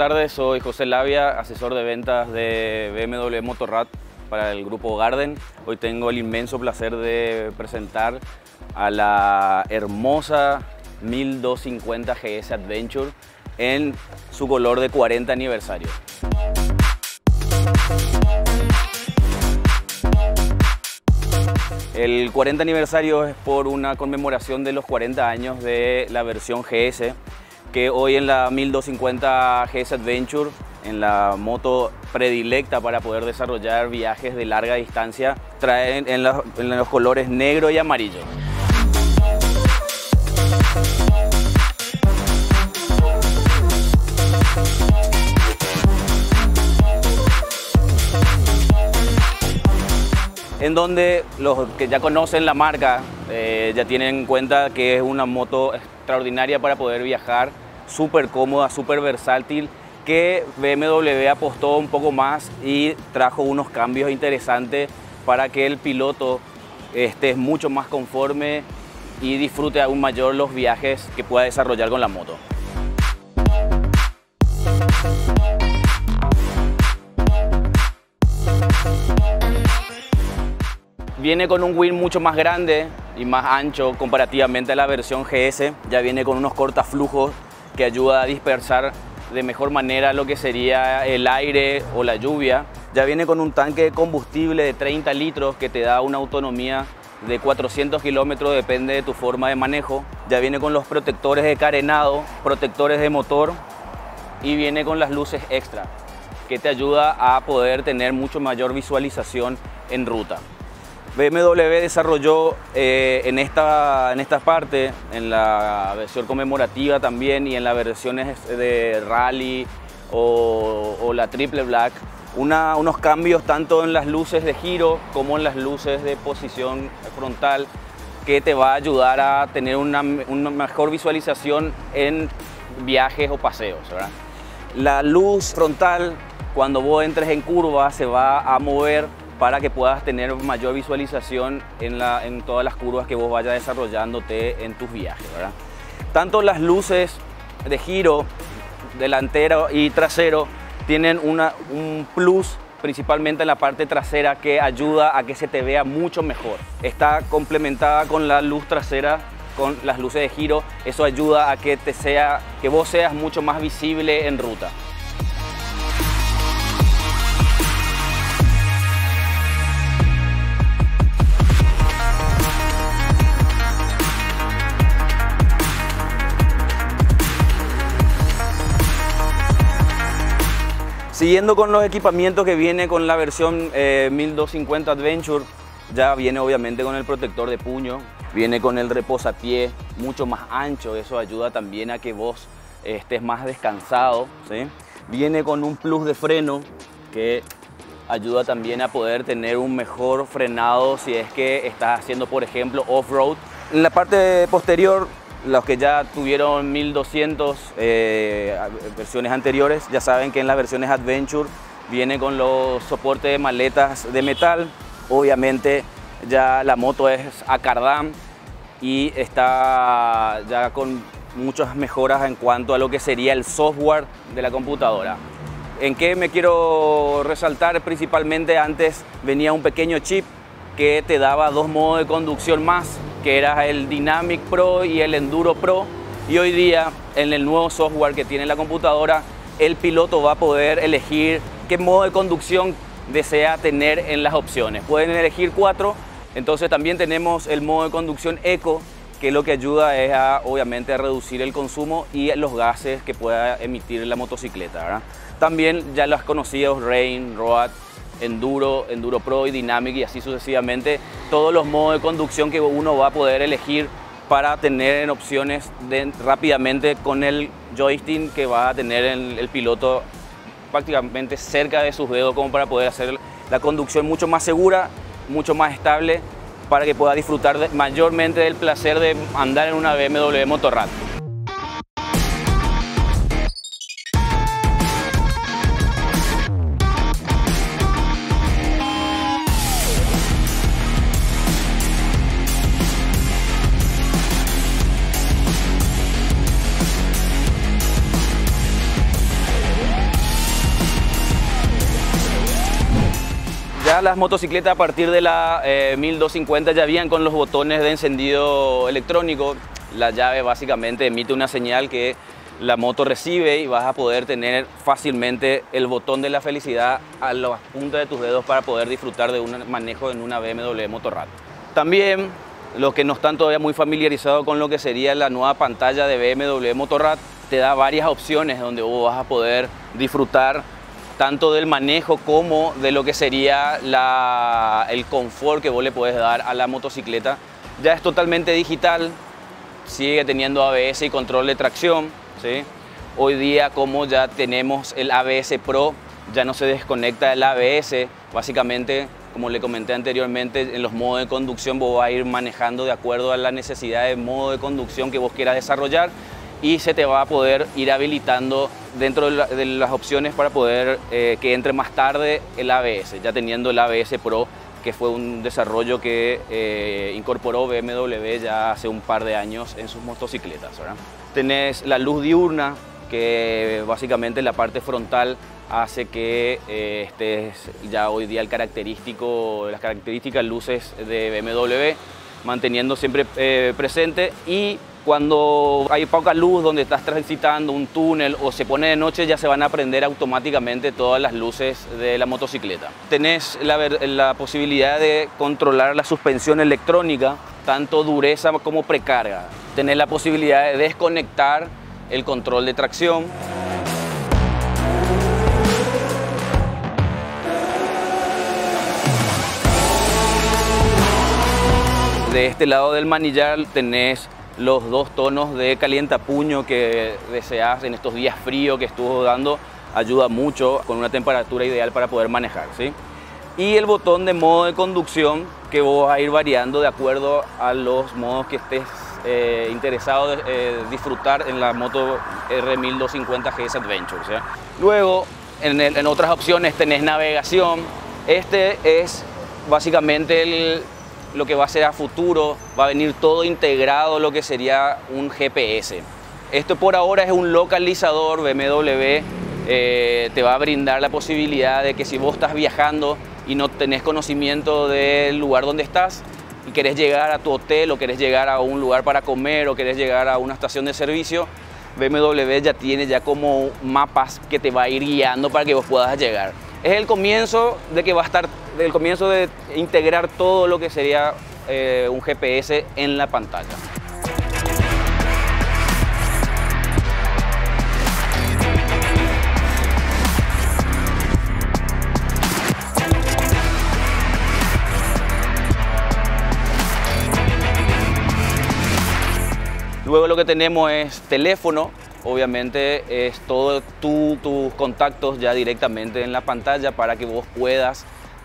tardes, soy José Labia, asesor de ventas de BMW Motorrad para el grupo Garden. Hoy tengo el inmenso placer de presentar a la hermosa 1250 GS Adventure en su color de 40 aniversario. El 40 aniversario es por una conmemoración de los 40 años de la versión GS, que hoy en la 1250 GS Adventure, en la moto predilecta para poder desarrollar viajes de larga distancia, traen en los colores negro y amarillo. En donde los que ya conocen la marca ya tienen en cuenta que es una moto extraordinaria para poder viajar, súper cómoda, súper versátil, que BMW apostó un poco más y trajo unos cambios interesantes para que el piloto esté mucho más conforme y disfrute aún mayor los viajes que pueda desarrollar con la moto. Viene con un wheel mucho más grande y más ancho comparativamente a la versión GS. Ya viene con unos cortaflujos que ayuda a dispersar de mejor manera lo que sería el aire o la lluvia. Ya viene con un tanque de combustible de 30 litros que te da una autonomía de 400 kilómetros, depende de tu forma de manejo. Ya viene con los protectores de carenado, protectores de motor y viene con las luces extra que te ayuda a poder tener mucho mayor visualización en ruta. BMW desarrolló en esta parte, en la versión conmemorativa también y en las versiones de rally o la triple black, unos cambios tanto en las luces de giro como en las luces de posición frontal que te va a ayudar a tener una mejor visualización en viajes o paseos, ¿verdad? La luz frontal, cuando vos entres en curva, se va a mover para que puedas tener mayor visualización en todas las curvas que vos vayas desarrollándote en tus viajes, ¿verdad? Tanto las luces de giro delantero y trasero tienen un plus principalmente en la parte trasera que ayuda a que se te vea mucho mejor. Está complementada con la luz trasera, con las luces de giro. Eso ayuda a que vos seas mucho más visible en ruta. Siguiendo con los equipamientos que viene con la versión 1250 Adventure, ya viene obviamente con el protector de puño, viene con el reposapié mucho más ancho, eso ayuda también a que vos estés más descansado, ¿sí? Viene con un plus de freno que ayuda también a poder tener un mejor frenado si es que estás haciendo, por ejemplo, off-road. En la parte posterior, los que ya tuvieron 1200 versiones anteriores, ya saben que en las versiones Adventure viene con los soportes de maletas de metal. Obviamente ya la moto es a cardán y está ya con muchas mejoras en cuanto a lo que sería el software de la computadora. ¿En qué me quiero resaltar? Principalmente antes venía un pequeño chip que te daba dos modos de conducción más, que era el Dynamic Pro y el Enduro Pro, y hoy día en el nuevo software que tiene la computadora el piloto va a poder elegir qué modo de conducción desea tener en las opciones. Pueden elegir 4, entonces también tenemos el modo de conducción Eco, que lo que ayuda es obviamente a reducir el consumo y los gases que pueda emitir la motocicleta, ¿verdad? También ya los conocidos Rain, Road, Enduro, Enduro Pro y Dynamic y así sucesivamente, todos los modos de conducción que uno va a poder elegir para tener en opciones rápidamente con el joystick que va a tener el piloto prácticamente cerca de sus dedos, como para poder hacer la conducción mucho más segura, mucho más estable, para que pueda disfrutar mayormente del placer de andar en una BMW Motorrad. Ya las motocicletas a partir de la 1250 ya habían con los botones de encendido electrónico. La llave básicamente emite una señal que la moto recibe y vas a poder tener fácilmente el botón de la felicidad a las puntas de tus dedos para poder disfrutar de un manejo en una BMW Motorrad. También los que no están todavía muy familiarizados con lo que sería la nueva pantalla de BMW Motorrad, te da varias opciones donde vos vas a poder disfrutar tanto del manejo como de lo que sería el confort que vos le podés dar a la motocicleta. Ya es totalmente digital, sigue teniendo ABS y control de tracción, ¿sí? Hoy día, como ya tenemos el ABS Pro, ya no se desconecta el ABS. Básicamente, como le comenté anteriormente, en los modos de conducción vos vas a ir manejando de acuerdo a la necesidad de modo de conducción que vos quieras desarrollar y se te va a poder ir habilitando dentro de las opciones para poder que entre más tarde el ABS, ya teniendo el ABS Pro, que fue un desarrollo que incorporó BMW ya hace un par de años en sus motocicletas, ¿verdad? Tenés la luz diurna, que básicamente la parte frontal hace que estés ya hoy día las características luces de BMW, manteniendo siempre presente, y cuando hay poca luz donde estás transitando un túnel o se pone de noche, ya se van a prender automáticamente todas las luces de la motocicleta. Tenés la posibilidad de controlar la suspensión electrónica, tanto dureza como precarga. Tenés la posibilidad de desconectar el control de tracción. De este lado del manillar tenés los dos tonos de calientapuño que deseas en estos días fríos que estuvo dando. Ayuda mucho con una temperatura ideal para poder manejar, ¿sí? Y el botón de modo de conducción que vos vas a ir variando de acuerdo a los modos que estés interesado de disfrutar en la moto R1250 GS Adventure, ¿sí? Luego, en otras opciones tenés navegación. Este es básicamente lo que va a ser a futuro, va a venir todo integrado, lo que sería un GPS. Esto por ahora es un localizador. BMW te va a brindar la posibilidad de que si vos estás viajando y no tenés conocimiento del lugar donde estás y querés llegar a tu hotel o querés llegar a un lugar para comer o querés llegar a una estación de servicio, BMW ya tiene como mapas que te va a ir guiando para que vos puedas llegar. Es el comienzo de que va a estar, el comienzo de integrar todo lo que sería un GPS en la pantalla. Luego lo que tenemos es teléfono. Obviamente es todos tus contactos ya directamente en la pantalla para que vos puedas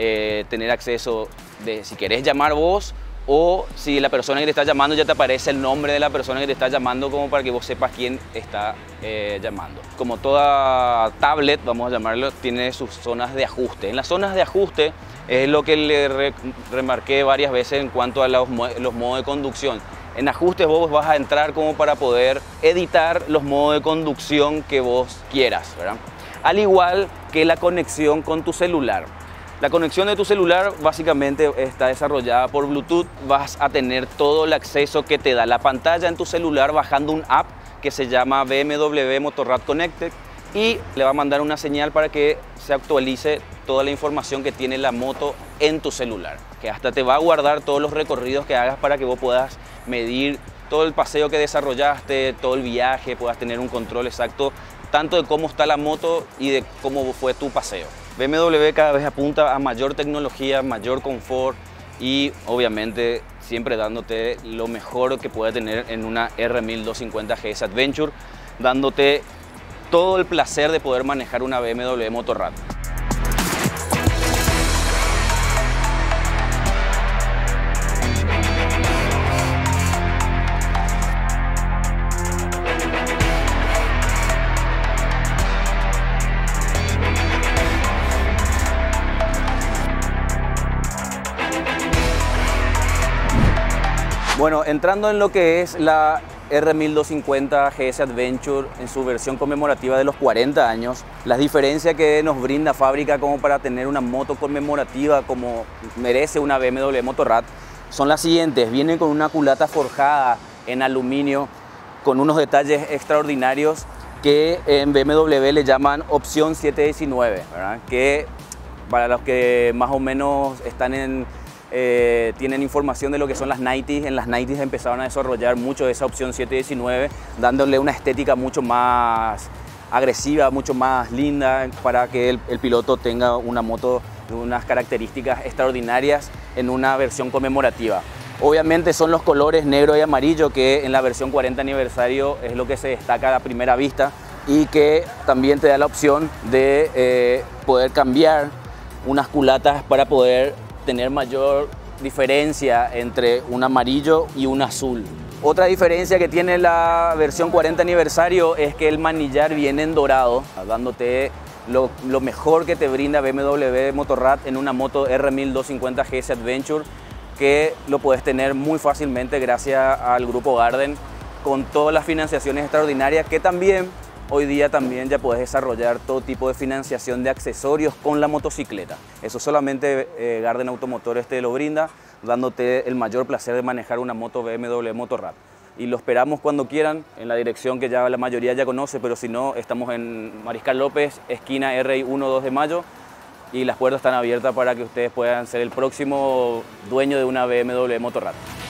tener acceso de si querés llamar vos o si la persona que te está llamando ya te aparece el nombre de la persona que te está llamando, como para que vos sepas quién está llamando. Como toda tablet, vamos a llamarlo, tiene sus zonas de ajuste. En las zonas de ajuste es lo que le remarqué varias veces en cuanto a los modos de conducción. En ajustes vos vas a entrar como para poder editar los modos de conducción que vos quieras, ¿verdad? Al igual que la conexión con tu celular. La conexión de tu celular básicamente está desarrollada por Bluetooth. Vas a tener todo el acceso que te da la pantalla en tu celular bajando un app que se llama BMW Motorrad Connected y le va a mandar una señal para que se actualice toda la información que tiene la moto en tu celular, que hasta te va a guardar todos los recorridos que hagas para que vos puedas medir todo el paseo que desarrollaste, todo el viaje, puedas tener un control exacto tanto de cómo está la moto y de cómo fue tu paseo. BMW cada vez apunta a mayor tecnología, mayor confort y obviamente siempre dándote lo mejor que puede tener en una R1250 GS Adventure, dándote todo el placer de poder manejar una BMW Motorrad. Bueno, entrando en lo que es la R1250 GS Adventure en su versión conmemorativa de los 40 años. Las diferencias que nos brinda fábrica como para tener una moto conmemorativa como merece una BMW Motorrad son las siguientes. Vienen con una culata forjada en aluminio con unos detalles extraordinarios que en BMW le llaman opción 719, ¿verdad? Que para los que más o menos están tienen información de lo que son las 90s, en las 90s empezaron a desarrollar mucho de esa opción 719, dándole una estética mucho más agresiva, mucho más linda para que el piloto tenga una moto de unas características extraordinarias en una versión conmemorativa. Obviamente son los colores negro y amarillo que en la versión 40 aniversario es lo que se destaca a primera vista y que también te da la opción de poder cambiar unas culatas para poder tener mayor diferencia entre un amarillo y un azul. Otra diferencia que tiene la versión 40 aniversario es que el manillar viene en dorado, dándote lo mejor que te brinda BMW Motorrad en una moto R1250 GS Adventure, que lo puedes tener muy fácilmente gracias al grupo Garden, con todas las financiaciones extraordinarias que también hoy día también ya puedes desarrollar todo tipo de financiación de accesorios con la motocicleta. Eso solamente Garden Automotores te lo brinda, dándote el mayor placer de manejar una moto BMW Motorrad. Y lo esperamos cuando quieran, en la dirección que ya la mayoría ya conoce, pero si no, estamos en Mariscal López, esquina RI 1-2 de Mayo, y las puertas están abiertas para que ustedes puedan ser el próximo dueño de una BMW Motorrad.